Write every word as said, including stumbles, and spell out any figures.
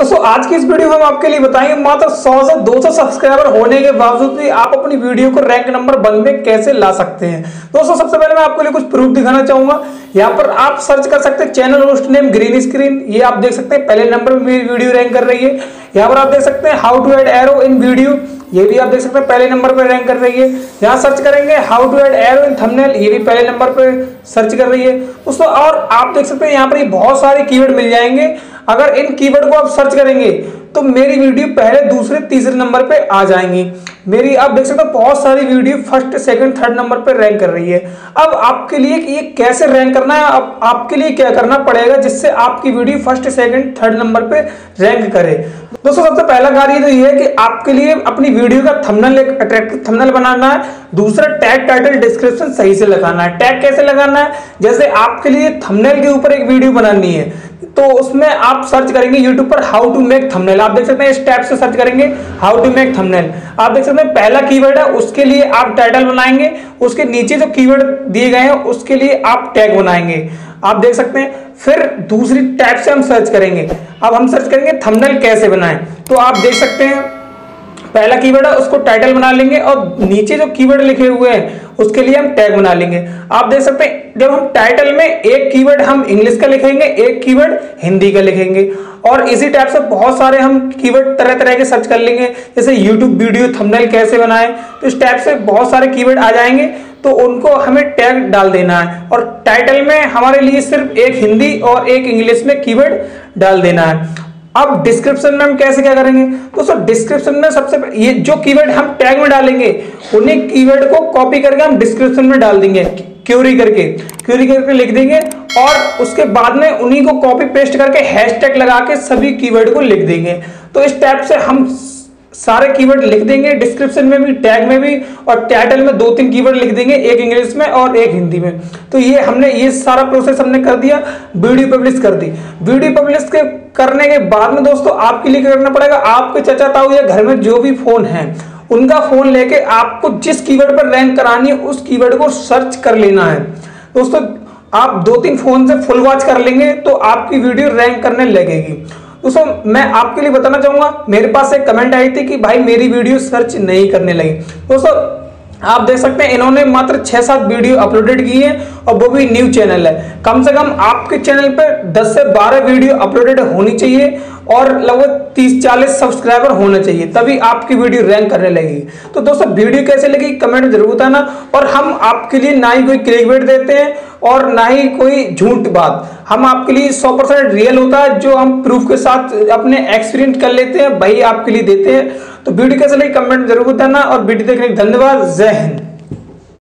दोस्तों आज की इस वीडियो में हम आपके लिए बताएंगे मात्र सौ से दो सौ सब्सक्राइबर होने के बावजूद भी आप अपनी वीडियो को रैंक नंबर वन में कैसे ला सकते हैं। दोस्तों सबसे पहले मैं आपके लिए कुछ प्रूफ दिखाना चाहूंगा। यहाँ पर आप सर्च कर सकते हैं channel host name green screen, ये आप देख सकते हैं पहले नंबर पर मेरी वीडियो रैंक कर रही है। यहाँ पर आप देख सकते हैं how to add arrow in video, ये भी आप देख सकते हैं पहले नंबर पर रैंक कर रही है। यहाँ सर्च करेंगे how to add arrow in thumbnail, ये भी पहले नंबर पर सर्च कर रही है दोस्तों। और आप देख सकते हैं यहाँ पर ये बहुत सारे कीवर्ड मिल जाएंगे। अगर इन कीवर्ड को आप सर्च करेंगे तो मेरी वीडियो पहले दूसरे तीसरे नंबर पे आ जाएंगी। मेरी आप देख सकते हो बहुत सारी video first second third number पे रैंक कर रही है। अब आपके लिए ये कैसे रैंक करना है, अब आपके लिए क्या करना पड़ेगा जिससे आपकी video first second third number पे रैंक करे। दोस्तों सबसे पहला कार्य तो ये है कि आपके लिए अपनी वीडियो का थंबनेल एक अट्रैक्टिव थंबनेल बनाना है। दूसरा टैग टाइटल डिस्क्रिप्शन सही से लगाना है। टैग कैसे लगाना है, जैसे आपके लिए थंबनेल के ऊपर एक वीडियो बनानी है तो उसमें आप सर्च करेंगे यूट्यूब पर हाउ टू मेक थंबनेल, आप देख सकते हैं इस टैब से सर्च करेंगे हाउ टू मेक थंबनेल। आप देख सकते हैं पहला कीवर्ड है, उसके लिए आप टाइटल बनाएंगे, उसके नीचे जो कीवर्ड दिए गए हैं उसके लिए आप टैग बनाएंगे, आप देख सकते हैं। फिर दूसरी टैब से हम सर्च करेंगे, अब हम सर्च करेंगे थंबनेल कैसे बनाएं, तो आप देख सकते हैं पहला कीवर्ड है उसको टाइटल बना लेंगे और नीचे जो कीवर्ड लिखे हुए हैं उसके लिए हम टैग बना लेंगे। आप देख सकते हैं जब हम टाइटल में एक कीवर्ड हम इंग्लिश का लिखेंगे, एक कीवर्ड हिंदी का लिखेंगे और इसी टाइप से बहुत सारे हम कीवर्ड तरह तरह के सर्च कर लेंगे। जैसे यूट्यूब वीडियो थंबनेल कैसे बनाएं, तो इस टाइप से बहुत सारे कीवर्ड आ जाएंगे तो उनको हमें टैग डाल देना है। और टाइटल में हमारे लिए सिर्फ एक हिंदी और एक इंग्लिश में कीवर्ड डाल देना है। अब डिस्क्रिप्शन में हम कैसे क्या करेंगे दोस्तों, डिस्क्रिप्शन में सबसे ये जो कीवर्ड हम टैग में डालेंगे उन्हीं कीवर्ड को कॉपी करके हम डिस्क्रिप्शन में डाल देंगे, क्यूरी करके क्यूरी करके लिख देंगे और उसके बाद में उन्हीं को कॉपी पेस्ट करके हैशटैग लगा के सभी कीवर्ड को लिख देंगे। तो इस टाइप से हम सारे कीवर्ड लिख देंगे, डिस्क्रिप्शन में भी टैग में भी और टाइटल में दो तीन कीवर्ड लिख देंगे, एक इंग्लिश में और एक हिंदी में। तो ये हमने ये सारा प्रोसेस हमने कर दिया, वीडियो पब्लिश कर दी। वीडियो पब्लिश के करने के बाद में दोस्तों आपके लिए क्या करना पड़ेगा, आपके चाचा ताऊ या घर में जो भी फोन है उनका फोन लेके आपको जिस कीवर्ड पर रैंक करानी है उस कीवर्ड को सर्च कर लेना है। दोस्तों आप दो तीन फोन से फुल वॉच कर लेंगे तो आपकी वीडियो रैंक करने लगेगी। दोस्तों मैं आपके लिए बताना चाहूंगा, मेरे पास एक कमेंट आई थी कि भाई मेरी वीडियो सर्च नहीं करने लगी। दोस्तों आप देख सकते हैं इन्होंने मात्र छह सात वीडियो अपलोडेड की है और वो भी न्यू चैनल है। कम से कम आपके चैनल पे दस से बारह वीडियो अपलोडेड होनी चाहिए और लगभग तीस चालीस सब्सक्राइबर होना चाहिए, तभी आपकी वीडियो रैंक करने लगेगी। तो दोस्तों वीडियो कैसे लगी कमेंट में जरूर बताना। और हम आपके लिए ना ही कोई क्लिकबेट देते हैं और ना ही कोई झूठ बात, हम आपके लिए सौ परसेंट रियल होता है जो हम प्रूफ के साथ अपने एक्सपीरियंस कर लेते हैं वही आपके लिए देते हैं। तो वीडियो कैसे लगी कमेंट में जरूर बताना और वीडियो देखने के लिए धन्यवाद। जय हिंद।